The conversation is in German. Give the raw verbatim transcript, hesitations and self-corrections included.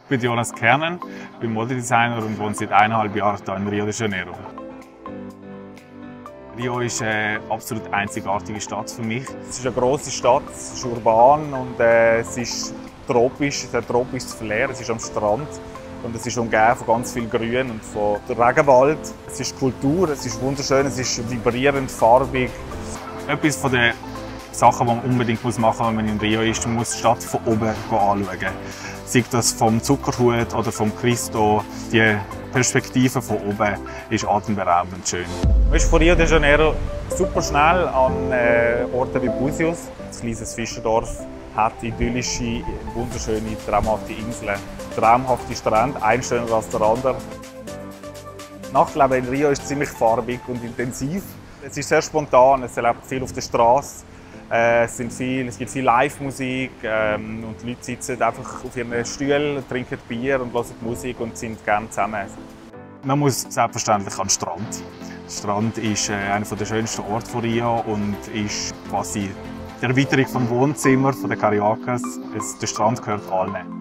Ich bin Jonas Kernen, bin Modedesigner und wohne seit eineinhalb Jahren hier in Rio de Janeiro. Rio ist eine absolut einzigartige Stadt für mich. Es ist eine grosse Stadt, es ist urban und äh, es ist tropisch, es hat tropisches Flair, es ist am Strand und es ist umgeben von ganz viel Grün und von Regenwald. Es ist Kultur, es ist wunderschön, es ist vibrierend, farbig. Etwas von den Sachen, die man unbedingt machen muss, wenn man in Rio ist, man muss die Stadt von oben anschauen. Sei das vom Zuckerhut oder vom Cristo, die Perspektive von oben ist atemberaubend schön. Man ist von Rio de Janeiro super schnell an äh, Orten wie Buzios. Ein kleines Fischerdorf hat idyllische, wunderschöne, traumhafte Inseln, traumhafte Strände, ein schöner als der andere. Das Nachtleben in Rio ist ziemlich farbig und intensiv. Es ist sehr spontan, es erlebt viel auf der Straße. Äh, es, sind viel, es gibt viel Live-Musik ähm, und die Leute sitzen einfach auf ihren Stühlen, trinken Bier und hören Musik und sind gerne zusammen. Man muss selbstverständlich an den Strand. Der Strand ist äh, einer der schönsten Orte von Rio und ist quasi die Erweiterung vom Wohnzimmer der Cariocas. Der Strand gehört allen.